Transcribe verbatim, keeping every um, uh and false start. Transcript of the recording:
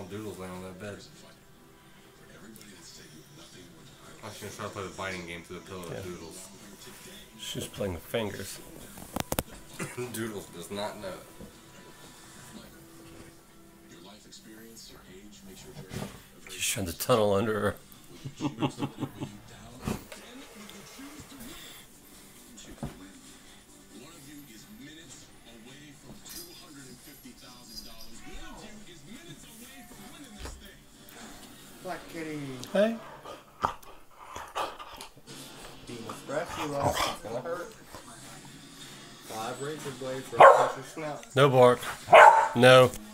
while Doodle's laying on that bed. I was going to try to play the biting game to the pillow Yeah. of Doodles. She's playing with fingers. Doodles does not know. She's trying to tunnel under her. Black kitty. Hey. Being scratchy like it's gonna hurt. Five razor blades for a precious snout. No bark. No.